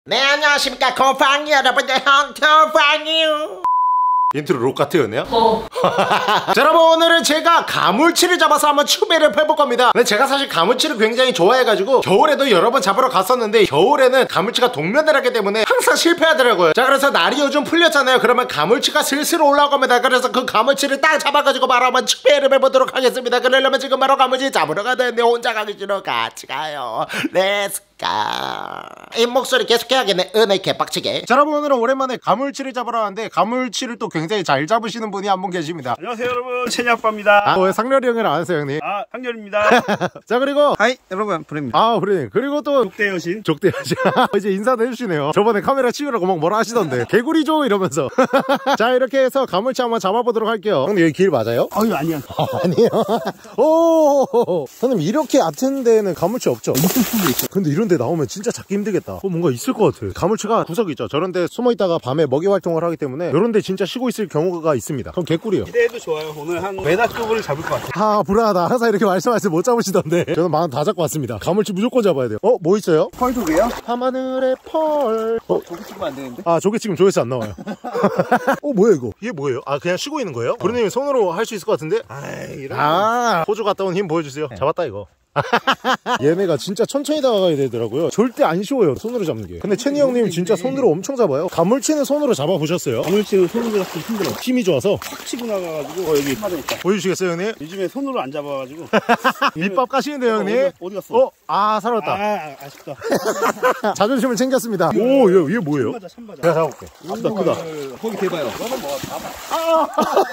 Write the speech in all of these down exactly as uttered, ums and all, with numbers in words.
네, 안녕하십니까. 고팡 여러분들, 헌터팡이요. 인트로 록 같았네요. 어. 자, 여러분, 오늘은 제가 가물치를 잡아서 한번 추배를 해볼 겁니다. 근데 제가 사실 가물치를 굉장히 좋아해가지고 겨울에도 여러 번 잡으러 갔었는데 겨울에는 가물치가 동면을 하기 때문에 항상 실패하더라고요. 자, 그래서 날이 요즘 풀렸잖아요. 그러면 가물치가 슬슬 올라올 겁니다. 그래서 그 가물치를 딱 잡아가지고 바로 한번 추배를 해보도록 하겠습니다. 그러려면 지금 바로 가물치 잡으러 가야 되는데 혼자 가기 싫어. 같이 가요. 렛츠 가. 이 목소리 계속 해야겠네. 은혜 개빡치게. 자, 여러분, 오늘은 오랜만에 가물치를 잡으러 왔는데 가물치를 또 굉장히 잘 잡으시는 분이 한 분 계십니다. 안녕하세요, 여러분. 채니 아빠입니다. 아, 왜 상렬이 형을 안 하세요, 형님? 아, 상렬입니다. 자, 그리고 하이 여러분, 브레입니다. 아, 브레님. 그리고 또 족대 여신. 족대 여신. 이제 인사도 해주시네요. 저번에 카메라 치우라고 막 뭐라 하시던데 개구리죠 이러면서. 자, 이렇게 해서 가물치 한번 잡아보도록 할게요. 형님, 여기 길 맞아요? 아유, 아니야. 아, 아니에요. 오, 형님, 이렇게 얕은 데는 가물치 없죠? 있을 수도 있어. 근데 이런 데 나오면 진짜 잡기 힘들겠다. 어, 뭔가 있을 것 같아. 가물치가 구석 있죠. 저런 데 숨어 있다가 밤에 먹이 활동을 하기 때문에 이런 데 진짜 쉬고 있을 경우가 있습니다. 그럼 개꿀이요. 기대해도 좋아요. 오늘 한 메다 쪽을 잡을 것 같아요. 아, 불안하다. 항상 이렇게 말씀하시면 못 잡으시던데. 저는 마음 다 잡고 왔습니다. 가물치 무조건 잡아야 돼요. 어, 뭐 있어요? 펄조개요? 밤하늘의 펄. 어, 조개 찍으면 안 되는데? 아, 저게 지금 조회수 안 나와요. 어, 뭐야 이거? 이게 뭐예요? 아, 그냥 쉬고 있는 거예요? 브루님 손으로 할 수 있을 것 같은데? 아이, 이런 아, 호주 갔다 온 힘 보여주세요. 잡았다 이거. 얘네가 진짜 천천히 다가가야 되더라고요. 절대 안 쉬워요, 손으로 잡는 게. 근데 채니 형님 진짜 손으로 엄청 잡아요. 가물치는 손으로 잡아보셨어요? 가물치는 손으로 잡기 힘들어. 힘이 좋아서. 확 치고 나가가지고, 어, 여기 맞으니까. 보여주시겠어요, 형님? 요즘에 손으로 안 잡아가지고. 밑밥 까시는데요, 형님? 어디, 어디 갔어? 어? 아, 살았다. 아, 아쉽다. 자존심을 챙겼습니다. 오, 얘, 얘 뭐예요? 참바자, 참바자. 내가 잡아볼게. 크다, 크다. 거기 대봐요. 너는 뭐, 잡아.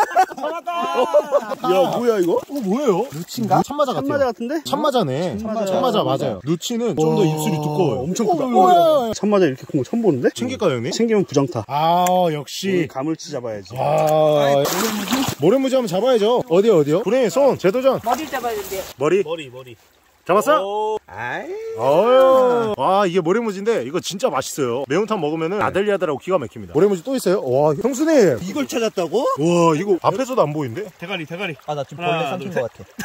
잡았다! 야, 뭐야 이거? 어, 뭐예요? 루치인가? 참마자 같아요. 참마자 같은데? 참마자네. 참마자. 참마자 맞아요. 누치는 좀 더 입술이 두꺼워요. 엄청 크다. 오, 참마자 이렇게 큰 거 처음 보는데? 챙길까요, 형님? 챙기면 부정타. 아, 우리 역시. 가물치 잡아야지. 아, 모래무지 한번 잡아야죠. 어디요, 어디요? 브레인 손, 재도전. 머리를 잡아야 된대요. 머리. 머리, 머리. 잡았어? 오. 아이. 어휴. 와, 이게 모래무지인데 이거 진짜 맛있어요. 매운탕 먹으면은 아들야들하고 기가 막힙니다. 모래무지 또 있어요? 와, 형수님. 이걸 찾았다고? 와, 이거 앞에서도 안 보이는데? 대가리, 대가리. 아, 나 지금 하나, 벌레 삼킨 둘, 것 같아.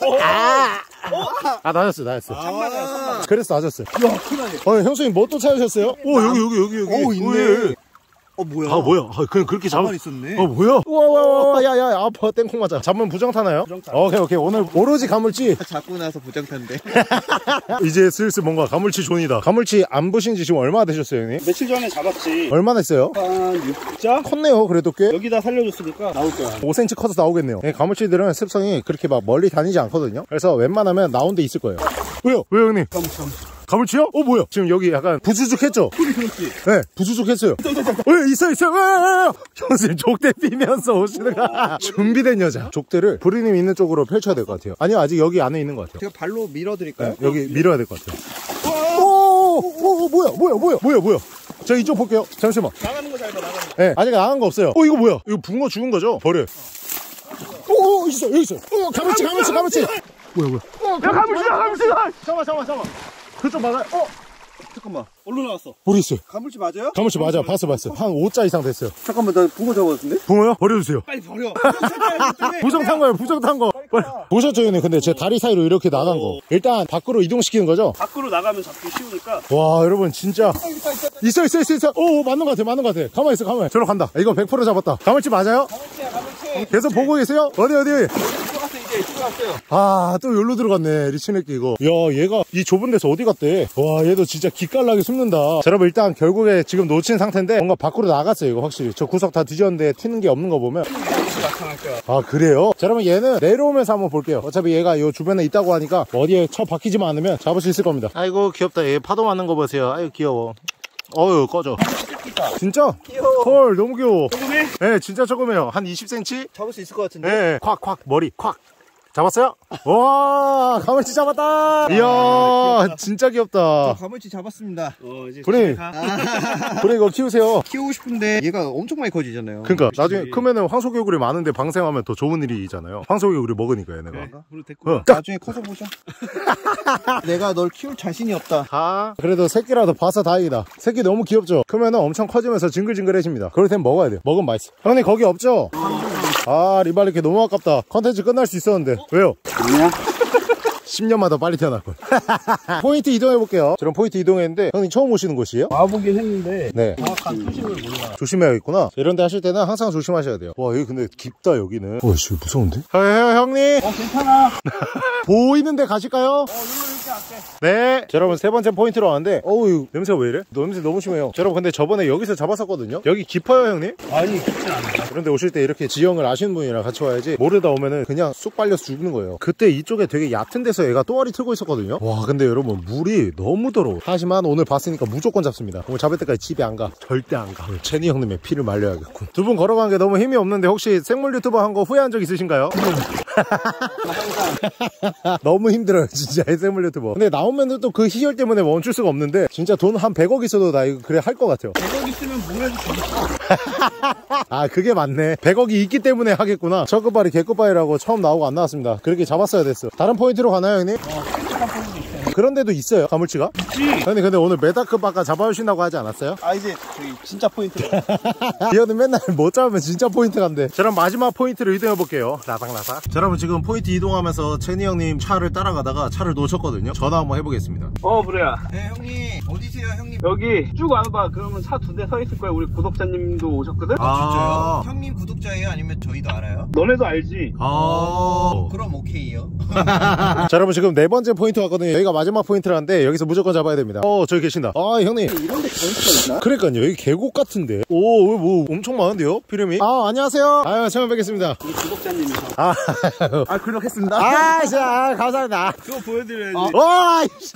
아, 낮았어, 낮았어. 아, 그래서 낮았어요. 야, 큰일이네. 어, 형수님 뭐 또 찾으셨어요? 오, 여기, 여기, 여기, 여기. 오, 있네. 예, 예. 어, 뭐야? 아, 뭐야? 아, 그냥 그렇게 잡아. 가만히 있었네. 어, 뭐야? 우와, 우와, 우와, 야, 야, 아파, 땡콩 맞아. 잡으면 부정 타나요? 부정 타. 오케이, 오케이. 오늘 오로지 가물치. 잡고 나서 부정탄데. 이제 슬슬 뭔가 가물치 존이다. 가물치 안 보신 지 지금 얼마나 되셨어요, 형님? 며칠 전에 잡았지. 얼마나 했어요? 한 육 자? 컸네요, 그래도 꽤. 여기다 살려줬으니까 나올 거야. 오 센티미터 커서 나오겠네요. 네, 가물치들은 습성이 그렇게 막 멀리 다니지 않거든요. 그래서 웬만하면 나온 데 있을 거예요. 왜요? 왜요, 형님? 가물치요? 어, 뭐야? 지금 여기 약간 부수죽했죠? 네, 부수죽했어요. 왜 있어, 있어, 왜? 형수님, 족대 피면서 오시는 거. 준비된 여자. 족대를 브리님 있는 쪽으로 펼쳐야 될 것 같아요. 아니요, 아직 여기 안에 있는 것 같아요. 제가 발로 밀어드릴까요? 네, 여기 밀어야 될 것 같아요. 오, 오, 오, 뭐야, 뭐야, 뭐야, 뭐야, 뭐야. 저 이쪽 볼게요. 잠시만. 나가는 거 잘 봐, 나가는 거. 네, 아직 나간 거 없어요. 어, 이거 뭐야? 이거 붕어 죽은 거죠? 버려. 오, 있어, 여기 있어. 어, 가물치, 가물치, 가물치. 뭐야, 뭐야. 어, 야, 가물치다, 가물치다. 잠깐만, 잠깐만, 잠깐만. 그쪽 막아요. 어, 잠깐만. 얼른 나왔어. 어디 있어요? 가물치 맞아요? 가물치 맞아. 봤어, 봤어. 한 오 자 이상 됐어요. 잠깐만, 나 붕어 잡았는데? 붕어요? 버려주세요. 빨리 버려. 부정 탄 거예요, 부정 탄 거. 빨리. 보셨죠, 형님? 근데 제 다리 사이로 이렇게 나간 거. 일단 밖으로 이동시키는 거죠? 밖으로 나가면 잡기 쉬우니까. 와, 여러분, 진짜. 있어, 있어, 있어, 있어. 오, 맞는 것 같아, 맞는 것 같아. 가만히 있어, 가만히. 저로 간다. 이거 백 퍼센트 잡았다. 가물치 맞아요? 가물치야, 가물치. 계속 보고 계세요? 어디, 어디? 들어갔어, 이제. 들어갔어요. 아, 또 여기로 들어갔네. 리치네끼 이거. 야, 얘가 이 좁은 데서 어디 갔대? 와, 얘도 진짜 기깔나게 숨는다. 자, 여러분, 일단 결국에 지금 놓친 상태인데 뭔가 밖으로 나갔어요, 이거 확실히. 저 구석 다 뒤졌는데 튀는 게 없는 거 보면. 아, 그래요? 자, 여러분, 얘는 내려오면서 한번 볼게요. 어차피 얘가 이 주변에 있다고 하니까 어디에 쳐 박히지만 않으면 잡을 수 있을 겁니다. 아이고, 귀엽다. 얘 파도 맞는 거 보세요. 아이고, 귀여워. 어휴, 꺼져. 진짜? 귀여워. 헐, 너무 귀여워. 조금해? 네, 진짜 조금해요. 한 이십 센티미터? 잡을 수 있을 것 같은데? 네, 콱, 콱, 머리, 콱. 잡았어요? 와, 가물치 잡았다. 이야, 진짜 귀엽다. 가물치 잡았습니다. 어, 이제 브레인. 집에 가. 그래, 이거 키우세요. 키우고 싶은데 얘가 엄청 많이 커지잖아요. 그러니까 나중에 크면은 황소개구리 많은데 방생하면 더 좋은 일이잖아요. 황소개구리 먹으니까 얘네가. 네, 우리 데리고. 어. 나중에 커서 보자. 내가 널 키울 자신이 없다. 아, 그래도 새끼라도 봐서 다행이다. 새끼 너무 귀엽죠? 크면은 엄청 커지면서 징글징글해집니다. 그럴 땐 먹어야 돼요. 먹으면 맛있어. 형님 거기 없죠? 아, 리발리케 너무 아깝다. 컨텐츠 끝날 수 있었는데. 왜요? 좋냐? 십 년마다 빨리 태어났군. 포인트 이동해볼게요. 저런 포인트 이동했는데 형님 처음 오시는 곳이에요? 와보긴 했는데 네. 정확한 표식을 몰라. 조심해야겠구나. 이런 데 하실 때는 항상 조심하셔야 돼요. 와 여기 근데 깊다 여기는. 와씨 무서운데? 형, 형, 형님 어 괜찮아. 보이는데 가실까요? 어 일로 이렇게 할게. 네. 자, 여러분 세 번째 포인트로 왔는데 어우 이거 냄새가 왜 이래? 냄새 너무 심해요. 자, 여러분 근데 저번에 여기서 잡았었거든요. 여기 깊어요 형님? 아니 깊지 않아. 그런데 오실 때 이렇게 지형을 아시는 분이랑 같이 와야지 모르다 오면은 그냥 쑥 빨려서 죽는 거예요. 그때 이쪽에 되게 얕은 데서 얘가 또아리 틀고 있었거든요. 와 근데 여러분 물이 너무 더러워. 하지만 오늘 봤으니까 무조건 잡습니다. 오늘 잡을 때까지 집에 안 가. 절대 안 가. 체니 형님의 피를 말려야겠군. 두 분 걸어간 게 너무 힘이 없는데 혹시 생물 유튜버 한 거 후회한 적 있으신가요? 너무 힘들어요 진짜 생물 유튜버. 근데 나오면 또 그 희열 때문에 멈출 수가 없는데 진짜 돈 한 백억 있어도 나 이거 그래 할 것 같아요. 백억 있으면 뭘 해도 되겠어. 아 그게 맞네. 백억이 있기 때문에 하겠구나. 저급발이 개급발이라고 처음 나오고 안 나왔습니다. 그렇게 잡았어야 됐어. 다른 포인트로 가나요 형님? 어 깜찍한 포인트 있어. 그런 데도 있어요 가물치가? 있지. 형님 근데 오늘 메다급 아까 잡아주신다고 하지 않았어요? 아 이제 저기 진짜 포인트로. 이 형은 맨날 못 잡으면 진짜 포인트 간대. 자 그럼 마지막 포인트를 이동해 볼게요. 라삭라삭. 자 여러분 지금 포인트 이동하면서 체니 형님 차를 따라가다가 차를 놓쳤거든요. 전화 한번 해보겠습니다. 어 그래야. 네 형님 어디세요 형님? 여기 쭉 와봐. 그러면 차 두 대 서 있을 거야. 우리 구독자님도 오셨거든? 아, 형님 구독자예요? 아니면 저희도 알아요? 너네도 알지? 아. 그럼 오케이요. 자 여러분 지금 네 번째 포인트 왔거든요. 여기가 마지막 포인트라는데 여기서 무조건 잡아야 됩니다. 어 저기 계신다. 아 형님 이런 데 가을수가 있나? 그러니까요 여기 계곡 같은데. 오 뭐 엄청 많은데요 피름이. 아 안녕하세요. 아유 처음 뵙겠습니다. 우리 구독자님이셔. 아, 아 그렇겠습니다. 아, 자, 감사합니다. 그거 보여드려야지. 어, 와, 이씨.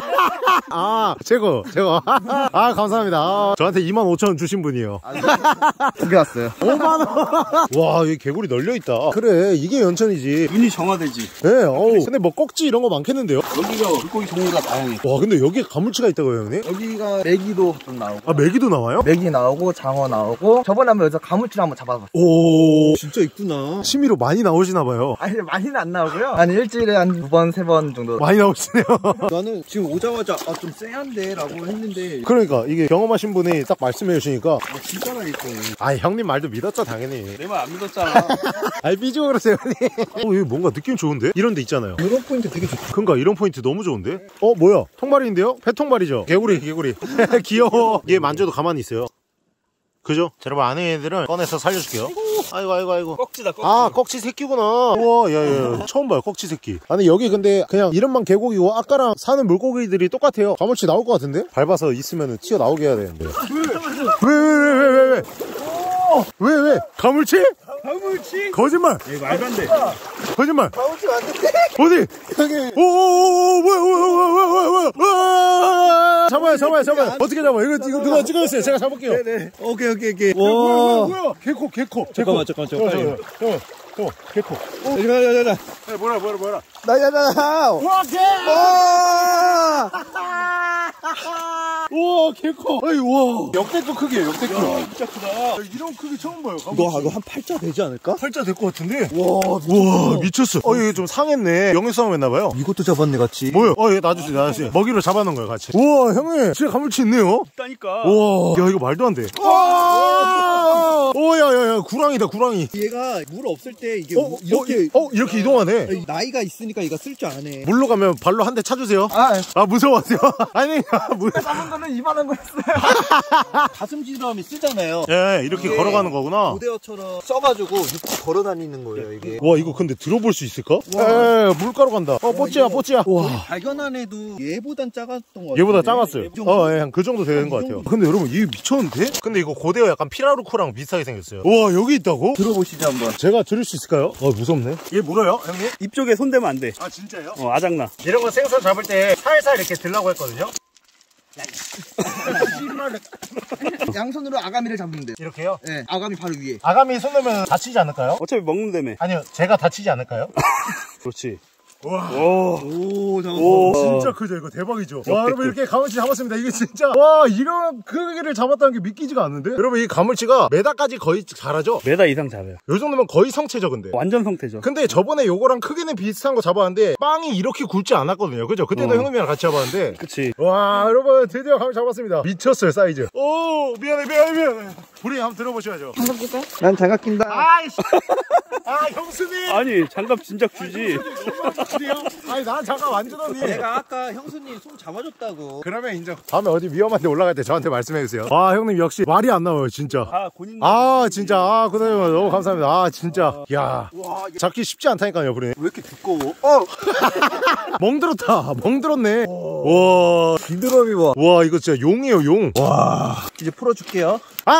아, 최고, 최고. 아, 감사합니다. 아, 저한테 이만 오천 원 주신 분이에요. 두 개 왔어요. 오만 원. 와, 여기 개구리 널려있다. 그래, 이게 연천이지. 눈이 정화되지. 네, 어우. 근데 뭐 꼭지 이런 거 많겠는데요? 여기가 물고기 종류가 다양해. 와, 근데 여기에 가물치가 있다고요, 형님? 여기가 메기도 좀 나오고. 아, 메기도 나와요? 메기 나오고 장어 나오고. 저번에 한번 여기서 가물치를 한번 잡아봤어요. 오, 진짜 있구나. 취미로 많이 나오시나봐요. 아니 많이는 안 나오고요. 한 일주일에 한 두 번, 세 번 정도. 많이 나오시네요. 나는 지금 오자마자 아 좀 쎄한데 라고 했는데 그러니까, 이게 경험하신 분이 딱 말씀해 주시니까. 아, 진짜라니까. 아, 형님 말도 믿었죠, 당연히. 내 말 안 믿었잖아. 아이, 삐지고 그러세요, 형님. 어, 여기 뭔가 느낌 좋은데? 이런 데 있잖아요. 이런 포인트 되게 좋다. 그러니까 이런 포인트 너무 좋은데? 어 뭐야 통발인데요? 폐통발이죠? 개구리 개구리. 귀여워. 얘 만져도 가만히 있어요. 그죠? 자, 여러분 안에 애들을 꺼내서 살려줄게요. 아이고 아이고 아이고. 꺽지다 꺽지. 아 꺽치 새끼구나. 우와 야야 처음 봐요 꺽치 새끼. 아니 여기 근데 그냥 이름만 계곡이고 아까랑 사는 물고기들이 똑같아요. 가물치 나올 것 같은데? 밟아서 있으면 튀어나오게 해야 되는데. 왜 왜 왜 왜 왜 왜? 왜 왜? 가물치? 가물치? 거짓말. 이거 말도 안 돼. 거짓말. 가물치 맞는데? 어디? 여기. 오오오오 뭐야 뭐야 뭐야 뭐야 뭐야 뭐야 잡아요 잡아요 잡아요. 어떻게 잡아요? 이거 이거 누가 찍어주세요. 제가 잡을게요. 네네. 오케이 오케이 오케이. 뭐야 뭐야 뭐야 개코 개코. 잠깐만, 잠깐만, 잠깐만. 어, 어, 개코. 자자자자. 네, 뭐라 뭐라 뭐라. 나야나. 와 개. 와. 우와 개코. 아이 와. 역대급 크기예요 역대급. 진짜 크다. 이런 크기 처음 봐요. 이거 이거 한 팔자 되지 않을까? 팔자 될 것 같은데. 와. 우와 미쳤어. 어 이게 좀 상했네. 영역 싸움 했나봐요. 이것도 잡았네 같이. 뭐요? 어, 예, 놔주세요, 놔주세요. 먹이로 잡아놓은 거예요, 같이. 우와, 형님, 진짜 가물치 있네요? 있다니까. 우와, 야, 이거 말도 안 돼. 와! 오, 야, 야, 야, 구랑이다, 구랑이. 얘가 물 없을 때 이게 어, 이렇게 어, 어, 이렇게 이동하네. 나이가 있으니까 얘가 쓸 줄 아네. 물로 가면 발로 한 대 차주세요. 아, 아, 무서워하세요. 아니, 물. 잡은 거는 이만한 거였어요. 가슴지느러미 쓰잖아요. 예, 이렇게 이게 걸어가는 거구나. 고대어처럼 써가지고 육지 걸어 다니는 거예요 이게. 와, 이거 근데 들어볼 수 있을까? 예, 물가로 간다. 어, 뽀찌야, 뽀찌야. 와. 발견한 애도 얘보단 작았던 거 같아요. 얘보다 작았어요. 어, 예, 한 그 정도 되는 것 같아요. 근데 여러분, 이게 미쳤는데? 근데 이거 고대어 약간 피라루코랑 비슷하게 생겼어요. 와, 여기 있다고? 들어보시죠 한번. 제가 들을 수 있을까요? 어, 무섭네. 얘 물어요, 형님? 입 쪽에 손 대면 안 돼. 아, 진짜요? 어, 아작나. 이런 거 생선 잡을 때 살살 이렇게 들라고 했거든요. 양손으로 아가미를 잡으면 돼요. 이렇게요? 네, 아가미 바로 위에. 아가미 손 넣으면 다치지 않을까요? 어차피 먹는다며. 아니요, 제가 다치지 않을까요? 그렇지. 와. 오. 오, 잠깐만. 오. 진짜 크죠, 이거 대박이죠. 와, 여러분 이렇게 가물치 잡았습니다. 이게 진짜 와 이런 크기를 잡았다는 게 믿기지가 않는데. 여러분 이 가물치가 메다까지 거의 자라죠. 메다 이상 잘해요. 요 정도면 거의 성체죠, 근데. 완전 성태죠. 근데 저번에 요거랑 크기는 비슷한 거 잡았는데 빵이 이렇게 굵지 않았거든요. 그죠? 그때도 어. 형님이랑 같이 잡았는데. 그치. 와, 여러분 드디어 가물 잡았습니다. 미쳤어요, 사이즈. 오, 미안해, 미안해, 미안해. 우리 한번 들어보셔야죠. 장갑 끼세요? 난 장갑 낀다. 아이씨. 아 형수님. 아니 장갑 진작 주지. 아니 난 장갑 안 주더니. 내가 아까 형수님 손 잡아줬다고. 그러면 인정. 다음에 어디 위험한데 올라갈 때 저한테 말씀해 주세요. 와 형님 역시 말이 안 나와요 진짜. 아 본인. 아 진짜 아 그다음에 너무 감사합니다. 아 진짜 야 잡기 쉽지 않다니까요 브리님. 왜 이렇게 두꺼워? 어! 멍들었다 멍들었네. 와 비드럼이 와. 와 이거 진짜 용이에요 용. 와. 이제 풀어줄게요.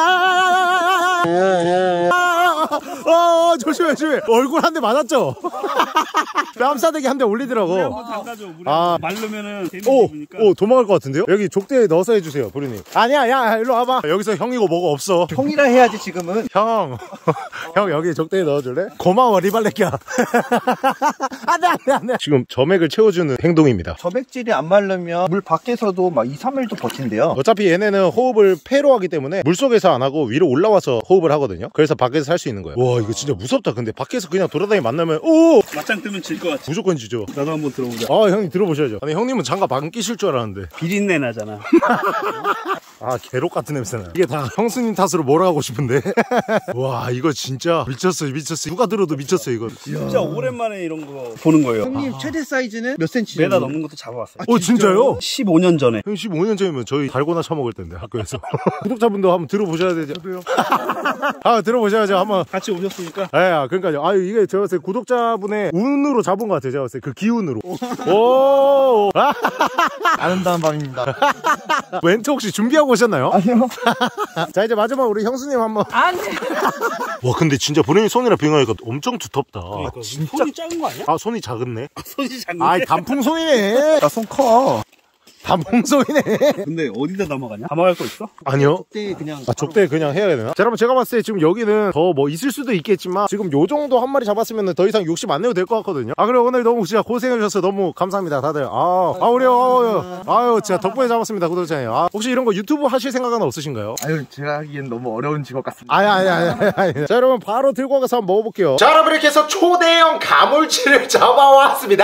아 조심해 조심해. 얼굴 한 대 맞았죠. 뺨싸대기 한 대 올리더라고. 한번 담가줘. 물에 아. 말르면은 오, 재밌으니까. 오 도망갈 것 같은데요? 여기 족대에 넣어서 해주세요 브리님. 아니야 야 일로 와봐. 여기서 형이고 뭐고 없어. 형이라 해야지 지금은. 형, 형 여기 적대에 넣어줄래? 고마워 리발레끼야. 안돼 안돼 안돼. 지금 점액을 채워주는 행동입니다. 점액질이 안 마르면 물 밖에서도 막 이, 삼 일도 버틴대요. 어차피 얘네는 호흡을 폐로 하기 때문에 물속에서 안 하고 위로 올라와서 호흡을 하거든요. 그래서 밖에서 살 수 있는 거예요. 와 이거 진짜 무섭다. 근데 밖에서 그냥 돌아다니 만나면 오 맞짱 뜨면 질 것 같아. 무조건 지죠. 나도 한번 들어보자. 아 형님 들어보셔야죠. 아니 형님은 장갑 안 끼실 줄 알았는데. 비린내 나잖아. 아 괴롭 같은 냄새나. 이게 다 형수님 탓으로 몰아가고 싶은데. 와 이거 진짜 미쳤어요 미쳤어요. 누가 들어도 미쳤어요 이거. 진짜 오랜만에 이런 거 보는 거예요. 형님 최대 사이즈는 몇 센치? 메다 넘는 것도 잡아왔어요. 어 진짜요? 십오 년 전에. 형 십오 년 전이면 저희 달고나 처먹을 텐데 학교에서. 구독자분도 한번 들어보셔야 되죠. 아 들어보셔야죠 한번. 같이 오셨으니까. 예, 그러니까요. 아 이게 제가 봤을 때 구독자분의 운으로 잡은 것 같아요. 제가 봤을 때 그 기운으로. 오. 아름다운 밤입니다. 멘트 혹시 준비하고 오셨나요? 아니요. 자 이제 마지막 우리 형수님 한번. 안 돼. 와 근데 진짜 본인이 손이랑 비교하니까 엄청 두텁다. 그러니까. 손이 작은 거 아니야? 아 손이 작았네. 손이 작은 아이 단풍손이네. 나 손 커. 단풍손이네. 근데 어디다 담아가냐? 담아갈 거 있어? 아니요. 그때 그냥. 아 족대 그냥 해야 되나? 자 여러분 제가 봤을 때 지금 여기는 더 뭐 있을 수도 있겠지만 지금 요 정도 한 마리 잡았으면 더 이상 욕심 안 내도 될 것 같거든요. 아 그래 오늘 너무 진짜 고생해 주셔서 너무 감사합니다 다들. 아, 아 우리 아유, 아유 진짜 덕분에 잡았습니다 구독자님. 아 혹시 이런 거 유튜브 하실 생각은 없으신가요? 아유 제가 하기엔 너무 어려운 직업 같습니다. 아니 아니 아니 아니. 자 여러분 바로 들고 가서 한번 먹어볼게요. 자 여러분 이렇게 해서 초대형 가물치를 잡아왔습니다.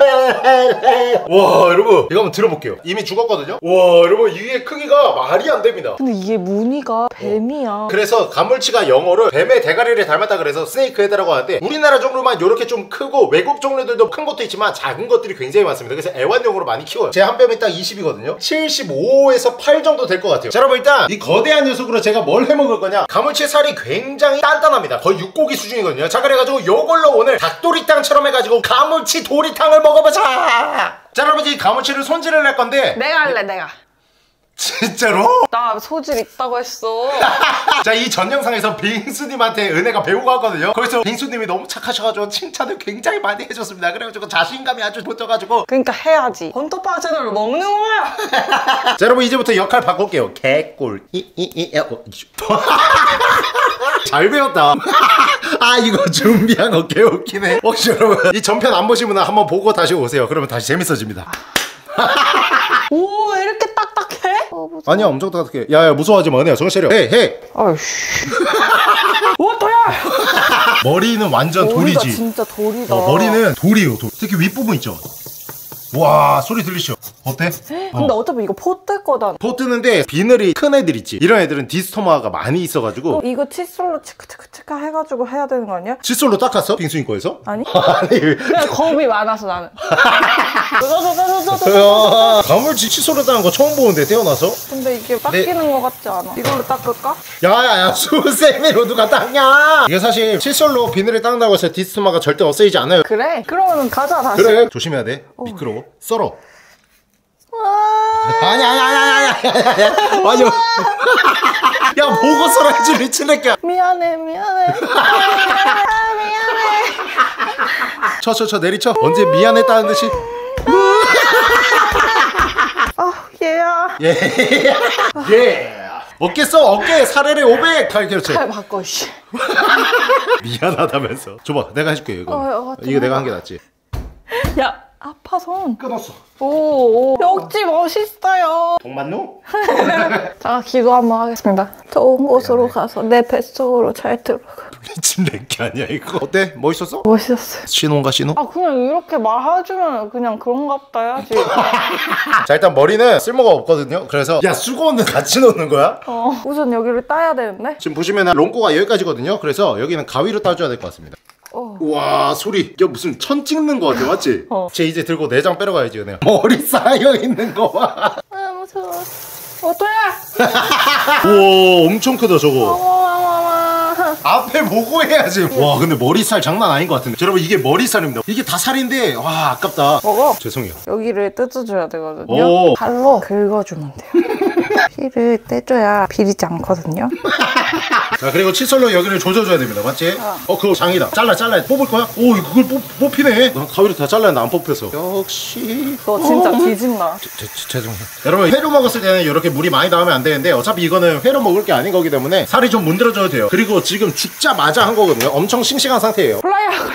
와 여러분 이거 한번 들어볼게요. 이미 죽었거든요. 와 여러분 이게 크기가 말이 안 됩니다. 근데 이게 무늬가 뱀이야. 그래서 가물치가 영어로 뱀의 대가리를 닮았다 그래서 스네이크 헤드라고 하는데 우리나라 종류만 이렇게 좀 크고 외국 종류들도 큰 것도 있지만 작은 것들이 굉장히 많습니다. 그래서 애완용으로 많이 키워요. 제 한 뼘이 딱 이십이거든요 칠십오에서 팔 정도 될 것 같아요. 자 여러분 일단 이 거대한 녀석으로 제가 뭘 해먹을 거냐. 가물치 살이 굉장히 단단합니다. 거의 육고기 수준이거든요. 자 그래가지고 요걸로 오늘 닭도리탕처럼 해가지고 가물치 도리탕을 먹어보자. 자 여러분 이 가물치를 손질을 할 건데 내가 할래 내가. 진짜로? 나 소질 있다고 했어. 자 이 전 영상에서 빙수님한테 은혜가 배우고 왔거든요. 거기서 빙수님이 너무 착하셔가지고 칭찬을 굉장히 많이 해줬습니다. 그래가지고 자신감이 아주 붙어가지고 그러니까 해야지. 헌터빵 채널을 먹는 거야. 자 여러분 이제부터 역할 바꿀게요. 개꿀 이이이 어, 잘 배웠다. 아 이거 준비한 거 개웃기네. 혹시 여러분 이 전편 안 보신 분은 한번 보고 다시 오세요. 그러면 다시 재밌어집니다. 오 이렇게 딱딱해? 어, 무서워. 아니야 엄청 따뜻해. 야야 무서워하지 마. 은혜야 정신 차려. 헤이 헤이. 아이씨. 오 도야. 머리는 완전 머리가 돌이지. 진짜 돌이다. 어, 머리는 돌이에요 돌. 특히 윗부분 있죠. 와 소리 들리시죠? 어때? 근데 어. 어차피 이거 포뜰 거다. 포 뜨는데 비늘이 큰 애들 있지. 이런 애들은 디스토마가 많이 있어가지고 어, 이거 칫솔로 치크치크치크 해가지고 해야 되는 거 아니야? 칫솔로 닦았어? 빙수인 거에서? 아니? 아니 그냥 겁이 많아서 나는. 야, 가물치 칫솔로 닦은 거 처음 보는데 태어나서? 근데 이게 닦이는 거 같지 않아? 이걸로 닦을까? 야야야 수세미로 누가 닦냐. 이게 사실 칫솔로 비늘을 닦는다고 해서 디스토마가 절대 없어지지 않아요. 그래? 그러면 가자 다시. 그래 조심해야 돼. 미끄러워. 썰어. 아니 아니 아니 아니 아니 아니 야 보고 썰어야지 미친 새끼야. 미안해 미안해. 아, 미안해. 쳐 쳐 쳐 내리쳐. 언제 미안했다는 듯이. 아 얘야. 예. 예. 어깨 써 어깨 사례를 오백. 칼 그렇지. 잘 바꿔 씨. 미안하다면서. 줘봐 내가 해줄게 이거. 어, 어, 이거 내가 한 게 낫지. 야 아파 손. 끊었어. 오, 오. 역시 멋있어요. 동만누? 자, 기도 한번 하겠습니다. 좋은 곳으로 가서 내 뱃속으로 잘 들어가. 미친 랭키 아니야 이거? 어때? 멋있었어? 멋있었어요. 신혼가 신혼? 아, 그냥 이렇게 말해주면 그냥 그런가 보다 해야지. 자 일단 머리는 쓸모가 없거든요. 그래서 야 수건은 같이 넣는 거야? 어, 우선 여기를 따야 되는데. 지금 보시면 롱코가 여기까지거든요. 그래서 여기는 가위로 따줘야 될 것 같습니다. 어. 우와 소리 야 무슨 천 찍는 거 같아 맞지? 어. 쟤 이제 들고 내장 빼러 가야지 은혜야. 머리 쌓여있는 거봐. 아, 무서워. 어떡해! 우와 엄청 크다 저거. 어머머머. 앞에 보고 해야지. 와 근데 머리살 장난 아닌 것 같은데. 여러분 이게 머리살입니다. 이게 다 살인데 와 아깝다. 먹어. 죄송해요. 여기를 뜯어줘야 되거든요. 오. 칼로 긁어주면 돼요. 피를 떼줘야 비리지 않거든요. 자 그리고 칫솔로 여기를 조져줘야 됩니다 맞지? 어, 어 그거 장이다. 잘라 잘라. 뽑을 거야? 오 그걸 뽑, 뽑히네. 난 가위로 다 잘랐는데 안 뽑혀서. 역시 너 진짜 뒤진다. 제, 제, 죄송해요. 여러분 회로 먹었을 때는 이렇게 물이 많이 나오면 안 되는데 어차피 이거는 회로 먹을 게 아닌 거기 때문에 살이 좀 문드러져도 돼요. 그리고 지금 죽자마자 한 거거든요. 엄청 싱싱한 상태예요. 플라이어 그래.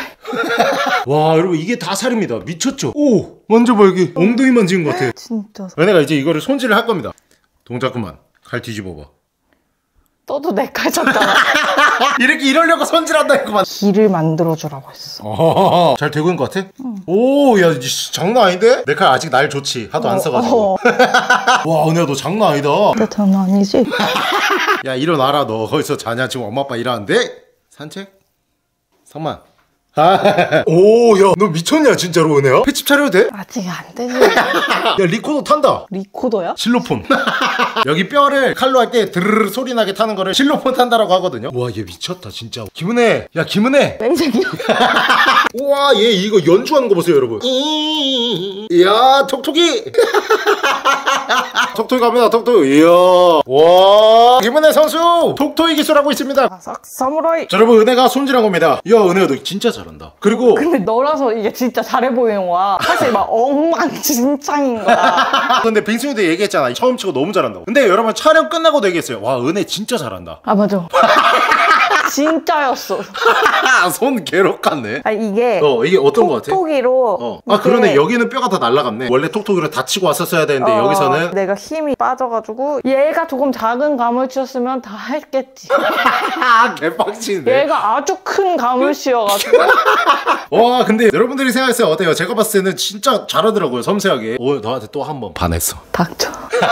와 여러분 이게 다 살입니다. 미쳤죠? 오 만져봐 여기 엉덩이만 지은 것 같아. 진짜. 은혜가 이제 이거를 손질을 할 겁니다. 동작 그만. 칼 뒤집어봐. 너도 내 칼 쳤잖아. 이렇게 이러려고 손질한다니까만. 길을 만들어주라고 했어. 어허허. 잘 되고 있는 것 같아? 응. 오, 야, 씨, 장난 아닌데? 내 칼 아직 날 좋지. 하도 안 써가지고. 어. 와, 은혜야, 너 장난 아니다. 나 장난 아니지? 야, 일어나라. 너 거기서 자냐? 지금 엄마 아빠 일하는데? 산책? 성만. 아, 오, 야, 너 미쳤냐, 진짜로, 은혜야? 횟집 차려도 돼? 아직 안 되지. 야, 리코더 탄다. 리코더야? 실로폰. 여기 뼈를 칼로 할 때 드르르 소리 나게 타는 거를 실로폰 탄다라고 하거든요. 와, 얘 미쳤다, 진짜. 김은혜, 야, 김은혜. 맹생이야. 우와, 얘 이거 연주하는 거 보세요, 여러분. 이야, 톡톡이. 톡톡이 갑니다, 톡톡이. 이야. 와, 김은혜 선수 톡톡이 기술하고 있습니다. 바삭 사무라이. 자, 여러분, 은혜가 손질한 겁니다. 야, 은혜야, 너 진짜 잘한다. 그리고 근데 너라서 이게 진짜 잘해 보이는 거야. 사실 막 엉망진창인 거야. 근데 빙승이도 얘기했잖아. 처음 치고 너무 잘한다고. 근데 여러분 촬영 끝나고도 얘기했어요. 와, 은혜 진짜 잘한다. 아, 맞아. 진짜였어. 손 괴롭 같네. 아, 이게 어, 이게 어떤 거 같아? 톡톡이로. 어. 아, 그러네. 여기는 뼈가 다 날라갔네. 원래 톡톡이로 다치고 왔었어야 되는데 어, 여기서는 내가 힘이 빠져가지고 얘가 조금 작은 가물치였으면 다 했겠지. 개빡치네. 얘가 아주 큰 가물치여가지고. 와, 근데 여러분들이 생각했어요. 어때요? 제가 봤을 때는 진짜 잘하더라고요. 섬세하게. 오, 너한테 또 한 번 반했어. 닥쳐.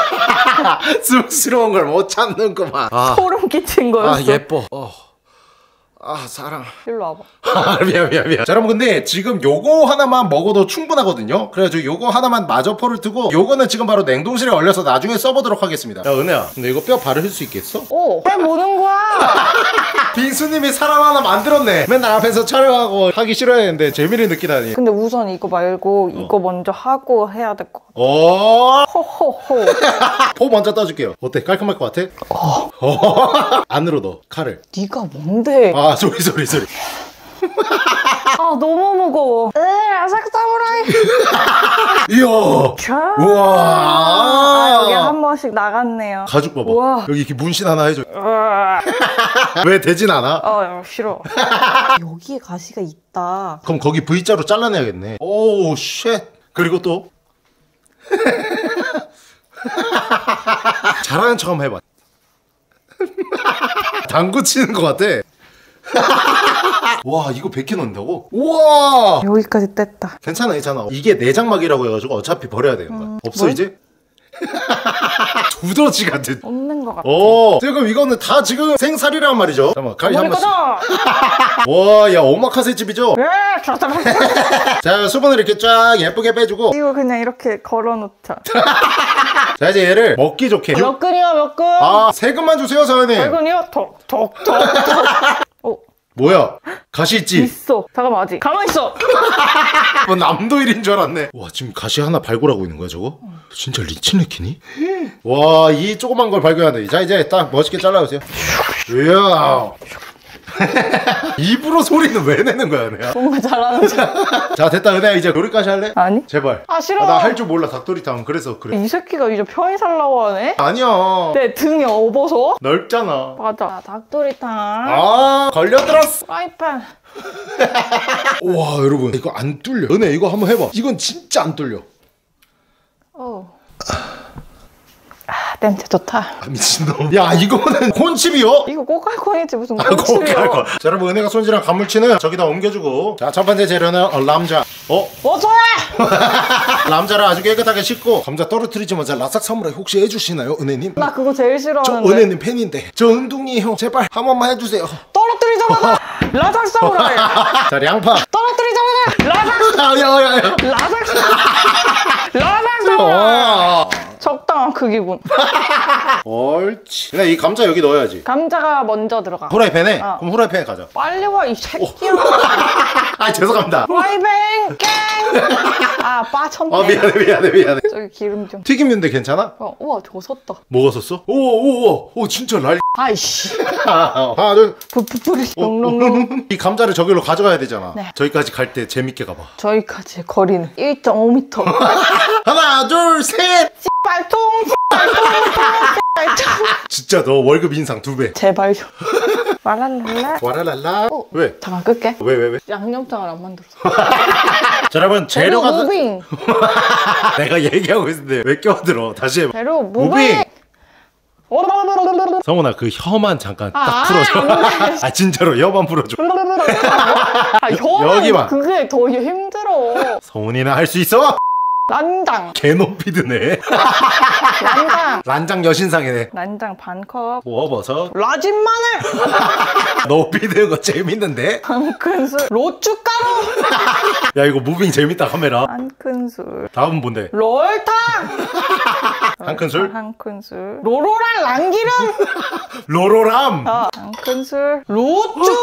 쑥스러운 걸 못 참는구만. 아, 소름 끼친 거였어. 아 예뻐. 어. 아, 사랑. 일로 와봐. 아, 미안 미안 미안. 자, 여러분 근데 지금 요거 하나만 먹어도 충분하거든요. 그래가지고 요거 하나만 마저 포를 트고 요거는 지금 바로 냉동실에 얼려서 나중에 써보도록 하겠습니다. 야, 은혜야, 근데 이거 뼈 바르실 수 있겠어? 오, 왜 보는 거야? 빙수님이 사람 하나 만들었네. 맨날 앞에서 촬영하고 하기 싫어했는데 재미를 느끼다니. 근데 우선 이거 말고 이거 먼저 하고 해야 될 것 같아. 오, 호호호. 포 먼저 떠줄게요. 어때? 깔끔할 것 같아? 어. 안으로 넣어 칼을. 네가 뭔데? 아, 소리 소리 소리. 아, 너무 무거워. 으, 아삭 사무라이. 이야. 자. 우와. 아, 여기 한 번씩 나갔네요. 가죽 봐봐. 우와. 여기 이렇게 문신 하나 해줘. 으아. 왜 되진 않아? 아, 싫어. 여기에 가시가 있다. 그럼 거기 V자로 잘라내야겠네. 오우 쉣. 그리고 또 잘하는 척 한번 해봐. 당구 치는 것 같아. 와, 이거 백 개 넣는다고? 우와. 여기까지 뗐다. 괜찮아 괜찮아. 이게 내장막이라고 해가지고 어차피 버려야 되는 거야. 음, 없어 뭘? 이제? 두더지 같아. 없는 것 같아. 오, 지금 이거는 다 지금 생살이란 말이죠. 잠깐만, 가위 한 머리 번씩. 꺼져! 와, 야, 오마카세 집이죠? 왜? 좋다. 자, 수분을 이렇게 쫙 예쁘게 빼주고. 이거 그냥 이렇게 걸어놓자. 자, 이제 얘를 먹기 좋게. 몇 근이요, 몇 근? 아, 세금만 주세요, 사장님. 몇 근이요? 톡, 톡, 톡, 톡. 어, 뭐야? 가시 있지? 있어. 잠깐만, 아직. 가만히 있어. 뭐 남도일인 줄 알았네. 와, 지금 가시 하나 발굴하고 있는 거야, 저거? 진짜 리치네키니? 와, 이 조그만 걸 발견하네. 자, 이제 딱 멋있게 잘라주세요. 이야. 입으로 소리는 왜 내는 거야 은혜야? 뭔가 잘하는 척. 자 됐다 은혜야 이제 요리까지 할래? 아니? 제발. 아 싫어. 나 할 줄 몰라 닭도리탕. 그래서 그래. 이 새끼가 이제 편히 살라고 하네? 아니야. 내 등이 업어서? 넓잖아. 맞아. 아, 닭도리탕. 아 걸려들었어. 프라이팬. 와 여러분 이거 안 뚫려. 은혜 이거 한번 해봐. 이건 진짜 안 뚫려. 어. 아, 냄새 좋다. 아, 미친놈. 야 이거는 콘칩이요? 이거 꼬깔콘이지 무슨 아, 꼭 콘칩이야. 할 거. 자, 여러분 은혜가 손질한 가물치는 저기다 옮겨주고. 자, 첫 번째 재료는 어, 람자. 어? 어서 와! 람자를 아주 깨끗하게 씻고. 감자 떨어뜨리지 마자 라삭 사무라이 혹시 해주시나요, 은혜님? 나 그거 제일 저 싫어하는데. 은혜님 팬인데. 저 은둥이에요. 제발 한 번만 해주세요. 떨어뜨리자마자 라삭 사무라이. 자, 양파. 떨어뜨리자마자 라삭 아, 야, 야, 야. 라삭 라삭 사무라이. 어. 적당한 크기군. 옳지. 근데 이 감자 여기 넣어야지. 감자가 먼저 들어가. 후라이팬에? 어. 그럼 후라이팬에 가자. 빨리 와 이 새끼야. 아, 죄송합니다. 프라이팬 깽. 아 빠쳤네. 아, 미안해, 미안해, 미안해. 저기 기름 좀. 튀김인데 괜찮아? 어, 우와 저거 섰다. 뭐가 썼어? 오, 오, 오, 오, 진짜 날. 아이씨. 하나, 둘. 푸푸푸리 어, 롱롱롱. 이 감자를 저기로 가져가야 되잖아. 네. 저기까지 갈 때 재밌게 가봐. 저기까지 거리는 일 점 오 미터. 하나, 둘, 셋. 빨통 빨통 빨통. 진짜 너 월급 인상 두 배. 제발 좀. 말랄랄라. 와라랄라. 어. 왜? 잠깐 끌게. 왜, 왜, 왜? 양념장을 안 만들었어. 자, 여러분 재료가 재료 무빙. 내가 얘기하고 있는데 왜 껴들어? 다시 해봐. 재료 무빙. 무빙. 오르르르르르르르. 성훈아 그 혀만 잠깐 딱 아, 풀어줘. 안 아 진짜로 혀만 풀어줘. 아, 혀는 여기만. 그게 더 힘들어. 성훈이는 할 수 있어. 난장. 개높이 드네. 난장. 란장 여신상이네. 난장 반컵. 구워버섯. 라진 마늘. 높이 드는 거 재밌는데? 한 큰술. 로추가루. 야 이거 무빙 재밌다 카메라. 한 큰술. 다음은 뭔데? 롤탕. 한 큰술? 한 큰술. 로로랑 랑기름. 로로람. 어, 한 큰술. 로쭈.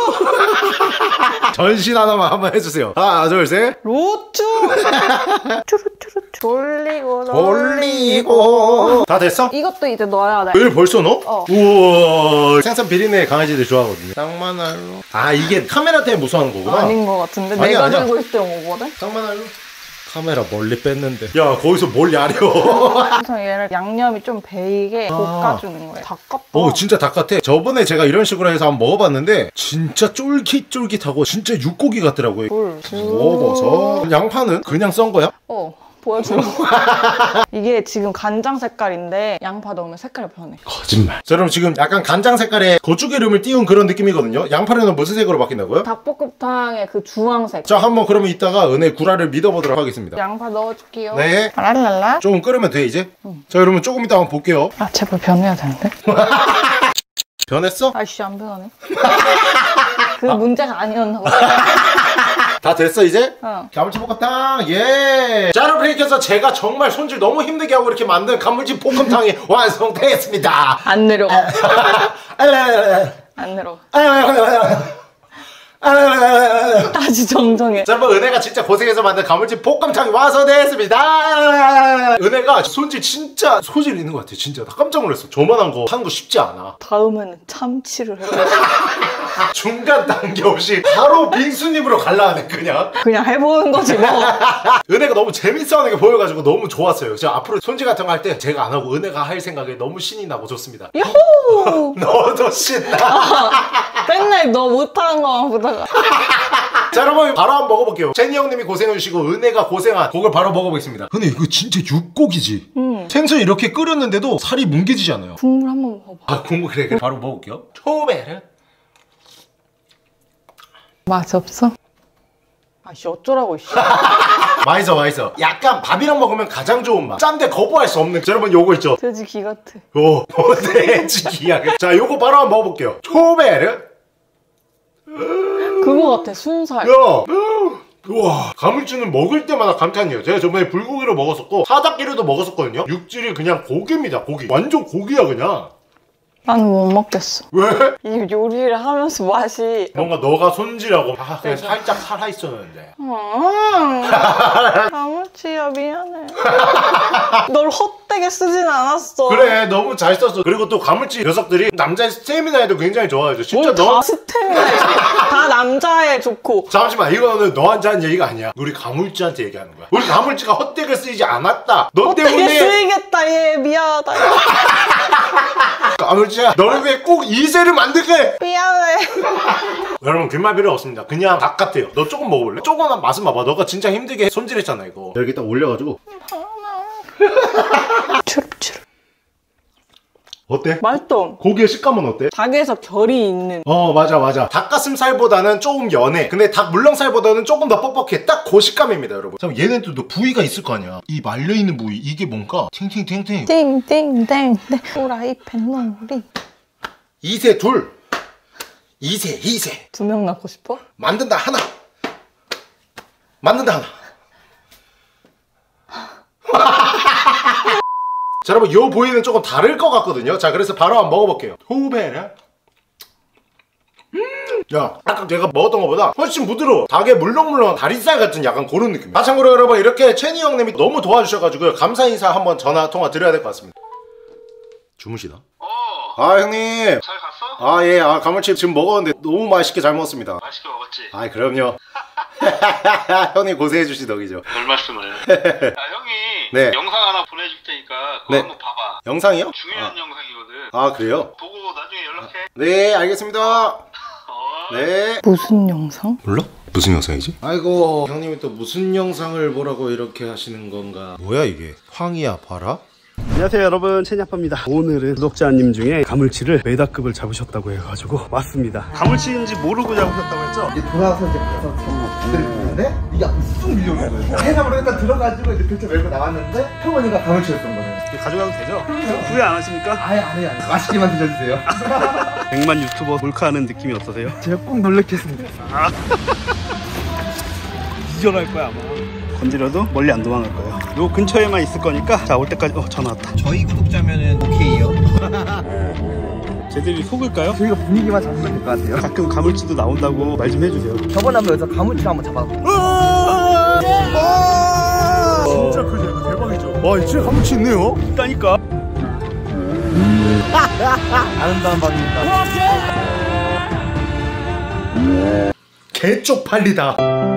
전신 하나만 한번 해주세요. 하나 둘 셋. 로쭈. 추루추루. 돌리고 올리고. 다 됐어? 이것도 이제 넣어야 돼. 왜 벌써 넣어? 어. 우와 생선 비린내 강아지들 좋아하거든요. 쌍만알로. 아 이게 카메라 때문에 무서워하는 거구나. 아닌 것 같은데 아니야, 내가 아니야. 들고 있을 때 오거든? 쌍만알로. 카메라 멀리 뺐는데. 야 거기서 뭘 야려. 그래서 얘를 양념이 좀 배이게 볶아주는 거예요. 닭같다. 어 진짜 닭 같아. 저번에 제가 이런 식으로 해서 한번 먹어봤는데 진짜 쫄깃쫄깃하고 진짜 육고기 같더라고요. 물. 먹어서 양파는 그냥 썬 거야? 어 보여주려고. 이게 지금 간장 색깔인데 양파 넣으면 색깔이 변해. 거짓말. 자, 그럼 지금 약간 간장 색깔에 고추기름을 띄운 그런 느낌이거든요. 양파는 무슨 색으로 바뀐다고요? 닭볶음탕의 그 주황색. 자 한번 그러면 이따가 은혜 구라를 믿어보도록 하겠습니다. 양파 넣어줄게요. 네. 랄랄라. 조금 끓으면 돼 이제. 자 여러분 조금 이따 한번 볼게요. 아 제발 변해야 되는데? 변했어? 아이씨 안 변하네. 그 문제가 아니었나 봐. 다 됐어 이제? 어. 가물치 볶음탕 예. 자 여러분 이렇게 해서 제가 정말 손질 너무 힘들게 하고 이렇게 만든 가물치 볶음탕이 완성되었습니다. 안 내려가. 안 내려가. 다시 정정해. 자 여러분 은혜가 진짜 고생해서 만든 가물치 볶음탕이 완성되었습니다. 은혜가 손질 진짜 소질 있는 것 같아. 진짜 나 깜짝 놀랐어. 저만한 거 하는 거 쉽지 않아. 다음에는 참치를 해봐. 중간 단계 없이 바로 민수님으로 갈라하네 그냥. 그냥 해보는 거지 뭐. 은혜가 너무 재밌어하는 게 보여가지고 너무 좋았어요. 제가 앞으로 손질 같은 거 할 때 제가 안 하고 은혜가 할 생각에 너무 신이 나고 좋습니다. 야호! 너도 신나. 맨날 너 못하는 거만 보다가. 자 여러분 바로 한번 먹어볼게요. 제니 형님이 고생해주시고 은혜가 고생한 고걸 바로 먹어보겠습니다. 근데 이거 진짜 육고기지? 음. 생선 이렇게 끓였는데도 살이 뭉개지지 않아요. 국물 한번 먹어봐. 아 국물 그래 그래 바로 먹을게요. 초베르. 맛이 없어? 아씨 어쩌라고 이씨. 맛있어 맛있어. 약간 밥이랑 먹으면 가장 좋은 맛. 짠데 거부할 수 없는. 자, 여러분 요거 있죠? 돼지 기 같아. 오 돼지 기약. 자 요거 바로 한번 먹어볼게요. 초베르. 그거 같아 순살. 야! 우와 가물치는 먹을 때마다 감탄이에요. 제가 저번에 불고기로 먹었었고 사닭기로도 먹었었거든요. 육질이 그냥 고기입니다. 고기 완전 고기야 그냥. 나는 못 먹겠어. 왜? 이 요리를 하면서 맛이 뭔가 너가 손질하고 아 그냥 살짝 살아있었는데 음, 가물치야 미안해. 널 헛되게 쓰진 않았어. 그래 너무 잘 썼어. 그리고 또 가물치 녀석들이 남자의 스태미나에도 굉장히 좋아하죠. 진짜 다 너 스태미나 다 남자애 좋고. 잠시만 이거는 너한테 한 얘기가 아니야. 우리 가물치한테 얘기하는 거야. 우리 가물치가 헛되게 쓰이지 않았다. 너 헛되게 때문에 쓰이겠다 얘 미안하다. 가물치야 너를 위해 꼭 이세를 만들게. 미안해. 여러분 뒷말 필요 없습니다. 그냥 닭 같아요. 너 조금 먹어볼래? 조금만 맛은 봐봐. 너가 진짜 힘들게 손질했잖아 이거. 여기 딱 올려가지고 추룩추룩. 어때? 맛있어. 고기의 식감은 어때? 닭에서 결이 있는. 어 맞아 맞아. 닭가슴살보다는 조금 연해. 근데 닭 물렁살보다는 조금 더 뻑뻑해. 딱 그 식감입니다 여러분. 잠깐 얘는 또 부위가 있을 거 아니야. 이 말려있는 부위 이게 뭔가 팅팅팅팅 띵띵띵띵 후라이팬 놀이. 이세 둘 이세 이세 두 명 낳고 싶어? 만든다 하나 만든다 하나. 자 여러분 요 부위는 조금 다를 것 같거든요. 자 그래서 바로 한번 먹어볼게요. 호베라. 음, 야 아까 제가 먹었던 것보다 훨씬 부드러워. 닭의 물렁물렁한 다리살 같은 약간 그런 느낌. 아 참고로 여러분 이렇게 채니 형님이 너무 도와주셔가지고요 감사 인사 한번 전화 통화 드려야 될 것 같습니다. 주무시나? 어, 아 형님 잘 갔어? 아 예 아 가물치 지금 먹었는데 너무 맛있게 잘 먹었습니다. 맛있게 먹었지? 아 그럼요. 형님 고생해주시 덕이죠. 별 말씀을. 아, 형이 네. 영상 하나 보내줄 테니까 그거 네. 한번 봐봐. 영상이요? 중요한 아, 영상이거든. 아 그래요? 보고 나중에 연락해. 네 알겠습니다. 어. 네. 무슨 영상? 몰라? 무슨 영상이지? 아이고 형님이 또 무슨 영상을 보라고 이렇게 하시는 건가. 뭐야 이게 황이야 봐라. 안녕하세요 여러분, 채니아빠입니다. 오늘은 구독자님 중에 가물치를 메다급을 잡으셨다고 해가지고 왔습니다. 가물치인지 모르고 잡으셨다고 했죠? 이제 돌아와서 이제 가서 전들을 보는데 이게 쑥 밀려오는 거예요. 해삼으로 일단 들어가지고 이제 글자 메고 나왔는데 표본이가 가물치였던 거예요. 가져가도 되죠? 후회 안 하십니까? 아예 안 해요. 안 해요. 맛있게만 드셔주세요. 백만 유튜버 몰카하는 느낌이 어떠세요? 제가 꼭 놀래켰습니다. 기절할 거야 아마. 건드려도 멀리 안 도망갈 거예요. 요 근처에만 있을 거니까. 자 올 때까지. 어 전화 왔다. 저희 구독자면은 오케이요. 쟤들이 속을까요? 저희가 분위기만 잡으면 될 것 같아요. 가끔 가물치도 나온다고 말 좀 해주세요. 저번에 한번 여기서 가물치를 한번 잡아봤어요. 진짜 크죠 이거 대박이죠. 와 진짜 가물치 있네요. 있다니까. 아름다운 밤입니다. 개 쪽팔리다.